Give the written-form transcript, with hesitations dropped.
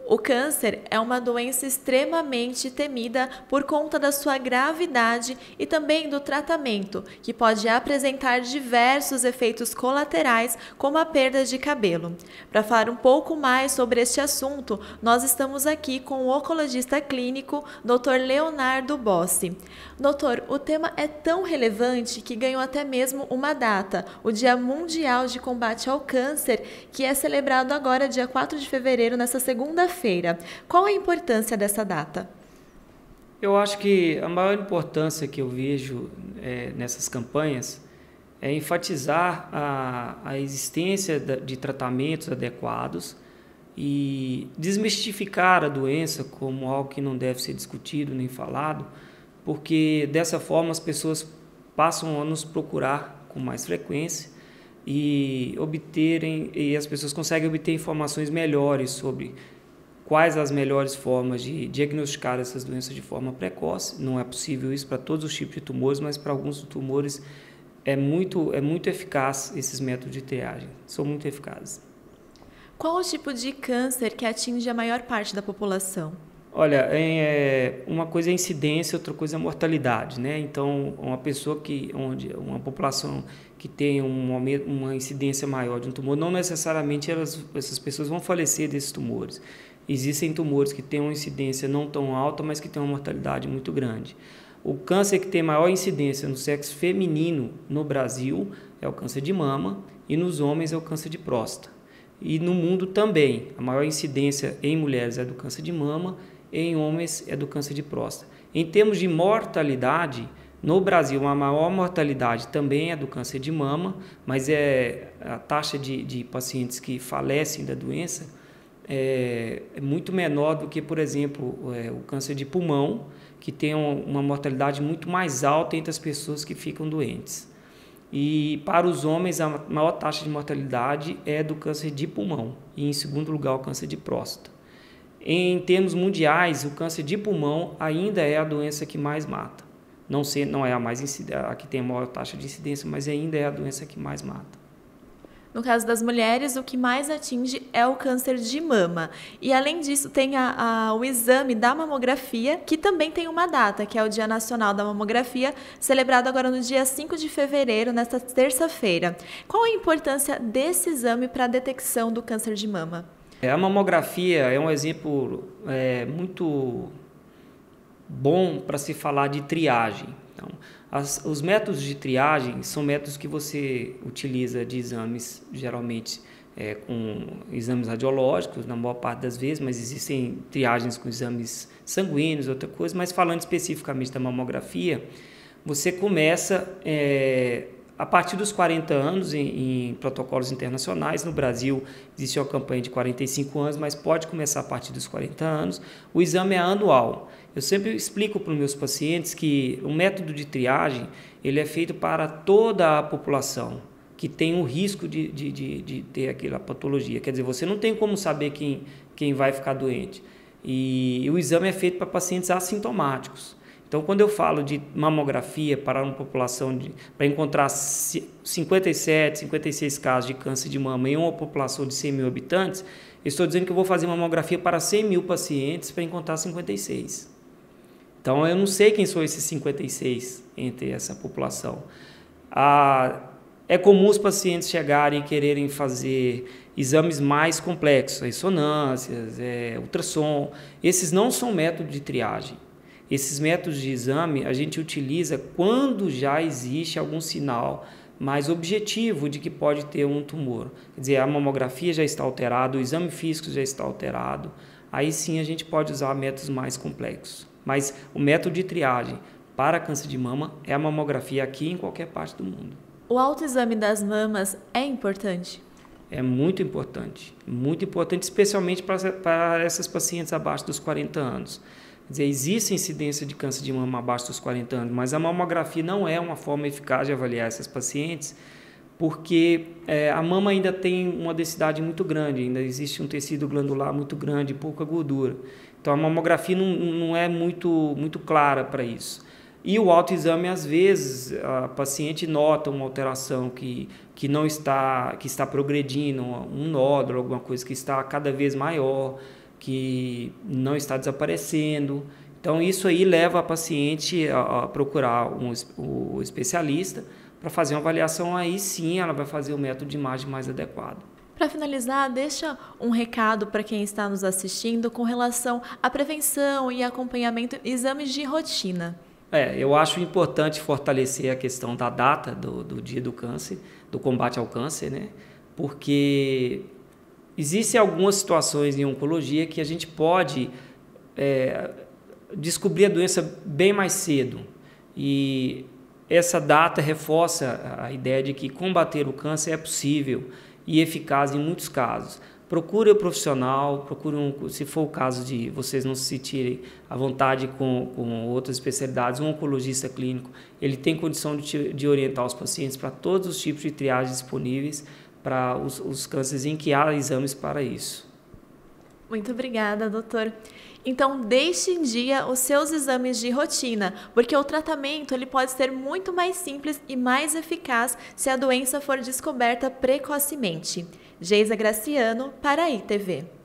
O câncer é uma doença extremamente temida por conta da sua gravidade e também do tratamento, que pode apresentar diversos efeitos colaterais, como a perda de cabelo. Para falar um pouco mais sobre este assunto, nós estamos aqui com o oncologista clínico, Dr. Leonardo Bossi. Doutor, o tema é tão relevante que ganhou até mesmo uma data, o Dia Mundial de Combate ao Câncer, que é celebrado agora, dia 4 de fevereiro, nessa segunda-feira. Qual a importância dessa data? Eu acho que a maior importância que eu vejo nessas campanhas é enfatizar a existência de tratamentos adequados e desmistificar a doença como algo que não deve ser discutido nem falado, porque dessa forma as pessoas passam a nos procurar com mais frequência e as pessoas conseguem obter informações melhores sobre quais as melhores formas de diagnosticar essas doenças de forma precoce. Não é possível isso para todos os tipos de tumores, mas para alguns tumores é muito eficaz esses métodos de triagem, são muito eficazes. Qual o tipo de câncer que atinge a maior parte da população? Olha, uma coisa é a incidência, outra coisa é a mortalidade, né? Então, uma população que tem uma incidência maior de um tumor, não necessariamente essas pessoas vão falecer desses tumores. Existem tumores que têm uma incidência não tão alta, mas que têm uma mortalidade muito grande. O câncer que tem maior incidência no sexo feminino no Brasil é o câncer de mama e nos homens é o câncer de próstata. E no mundo também, a maior incidência em mulheres é do câncer de mama, em homens é do câncer de próstata. Em termos de mortalidade, no Brasil a maior mortalidade também é do câncer de mama, mas a taxa de pacientes que falecem da doença é muito menor do que, por exemplo, o câncer de pulmão, que tem uma mortalidade muito mais alta entre as pessoas que ficam doentes. E para os homens a maior taxa de mortalidade é do câncer de pulmão e em segundo lugar o câncer de próstata. Em termos mundiais, o câncer de pulmão ainda é a doença que mais mata. Não é a que tem a maior taxa de incidência, mas ainda é a doença que mais mata. No caso das mulheres, o que mais atinge é o câncer de mama. E, além disso, tem o exame da mamografia, que também tem uma data, que é o Dia Nacional da Mamografia, celebrado agora no dia 5 de fevereiro, nesta terça-feira. Qual a importância desse exame para a detecção do câncer de mama? A mamografia é um exemplo muito bom para se falar de triagem. Então, os métodos de triagem são métodos que você utiliza de exames, geralmente com exames radiológicos, na maior parte das vezes, mas existem triagens com exames sanguíneos, outra coisa. Mas falando especificamente da mamografia, você começa a partir dos 40 anos em protocolos internacionais. No Brasil existe uma campanha de 45 anos, mas pode começar a partir dos 40 anos. O exame é anual. Eu sempre explico para os meus pacientes que o método de triagem ele é feito para toda a população que tem o risco de ter aquela patologia. Quer dizer, você não tem como saber quem vai ficar doente. E o exame é feito para pacientes assintomáticos. Então, quando eu falo de mamografia para uma população, para encontrar 57, 56 casos de câncer de mama em uma população de 100 mil habitantes, eu estou dizendo que eu vou fazer mamografia para 100 mil pacientes para encontrar 56. Então, eu não sei quem são esses 56 entre essa população. É comum os pacientes chegarem e quererem fazer exames mais complexos, ressonâncias, ultrassom. Esses não são métodos de triagem. Esses métodos de exame a gente utiliza quando já existe algum sinal mais objetivo de que pode ter um tumor. Quer dizer, a mamografia já está alterada, o exame físico já está alterado, aí sim a gente pode usar métodos mais complexos. Mas o método de triagem para câncer de mama é a mamografia aqui em qualquer parte do mundo. O autoexame das mamas é importante? É muito importante, especialmente para essas pacientes abaixo dos 40 anos. Quer dizer, existe incidência de câncer de mama abaixo dos 40 anos, mas a mamografia não é uma forma eficaz de avaliar essas pacientes, porque a mama ainda tem uma densidade muito grande, ainda existe um tecido glandular muito grande, pouca gordura. Então, a mamografia não é muito clara para isso. E o autoexame, às vezes, a paciente nota uma alteração que está progredindo, um nódulo, alguma coisa que está cada vez maior. que não está desaparecendo. Então, isso aí leva a paciente a procurar o especialista para fazer uma avaliação. Aí sim ela vai fazer o método de imagem mais adequado. Para finalizar, deixa um recado para quem está nos assistindo com relação à prevenção e acompanhamento, exames de rotina. Eu acho importante fortalecer a questão da data do dia do câncer, do combate ao câncer, né? Porque existem algumas situações em oncologia que a gente pode descobrir a doença bem mais cedo. E essa data reforça a ideia de que combater o câncer é possível e eficaz em muitos casos. Procure o profissional, se for o caso de vocês não se sentirem à vontade com outras especialidades, um oncologista clínico, ele tem condição de orientar os pacientes para todos os tipos de triagem disponíveis para os cânceres em que há exames para isso. Muito obrigada, doutor. Então, deixe em dia os seus exames de rotina, porque o tratamento ele pode ser muito mais simples e mais eficaz se a doença for descoberta precocemente. Geisa Graciano, para a ITV.